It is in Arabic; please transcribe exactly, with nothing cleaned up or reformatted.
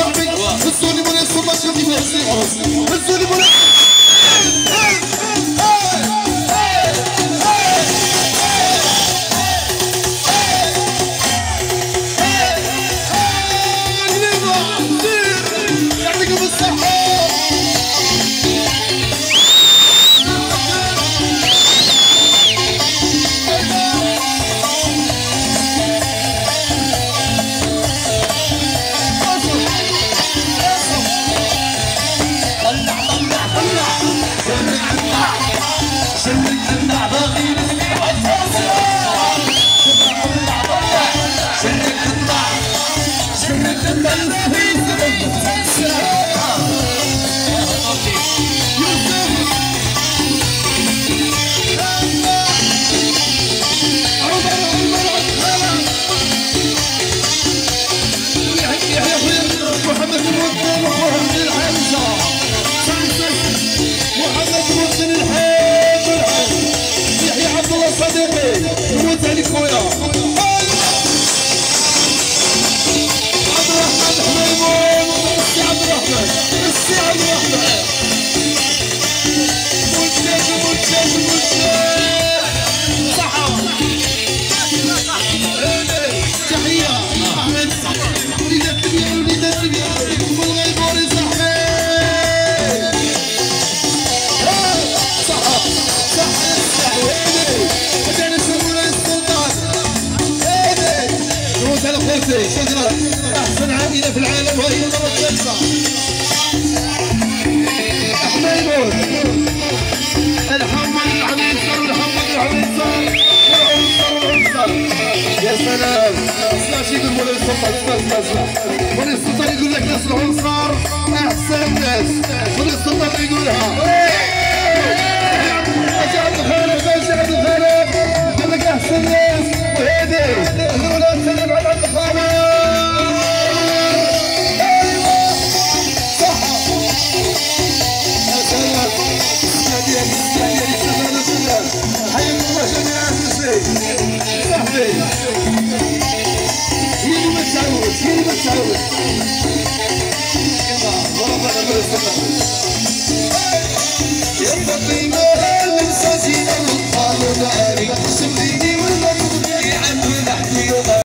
صاحبي هزوني مولاي السلطان شوفني في هز العروس هزوني مولاي يعطيكم الصحة. صديقي نموت عليك خويا عبد الرحمن حميمون السي عبد الرحمن السي عبد الرحمن منتج منتج منتج صحة تحية أحمد وليدات ليبيا وليدات ليبيا والغيبوري صاحبي صحة صحة السعوي على خوتي شكرا احسن عائله في العالم وهي المره الثالثه حميمون الحمد العنيصر الحمد العنيصر والعنصر والعنصر يا سلام اسمع شي يقول مولاي السلطان اسمع اسمع اسمع مولاي السلطان يقول لك ناس العنصر احسن ناس مولاي السلطان يقولها اجي عبد الخالق اجي عبد الخالق يقول لك احسن ناس وهذه الولاد سلم على عبد الخالق ايوه صحة يا سلام السعدية السعدية السلام السلام حياكم الله جميعا صاحبي هي اللي ما تعود هي اللي ما تعود